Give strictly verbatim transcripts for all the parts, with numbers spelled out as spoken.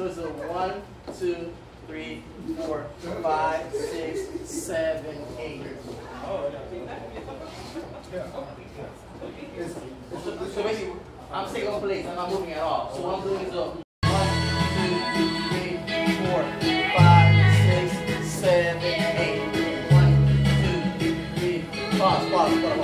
So it's a one, two, three, four, five, six, seven, eight. So, so basically, I'm staying on place. I'm not moving at all. So what I'm doing is a one, two, three, four, five, six, seven, eight. One, two, three. Pause, pause, pause.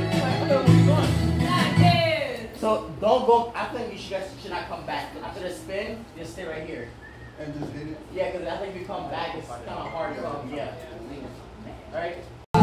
So don't go. I think you guys should not come back. After the spin, just stay right here. And just hit it? Yeah, because I think if you come back, it's kind of hard to come. Yeah. All right.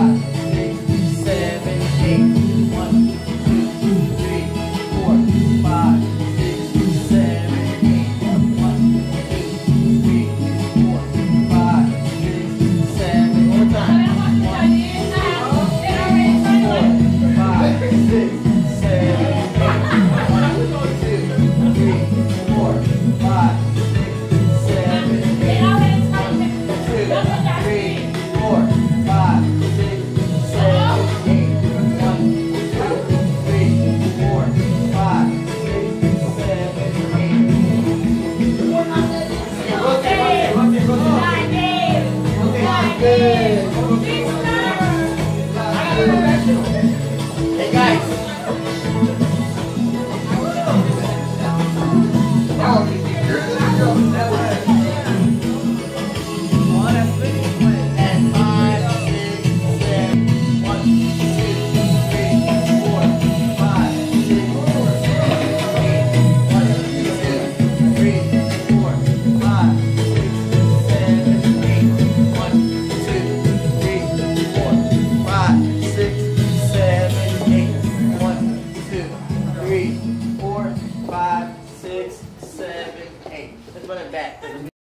Hey guys. Five, six, seven, eight. Let's run it back.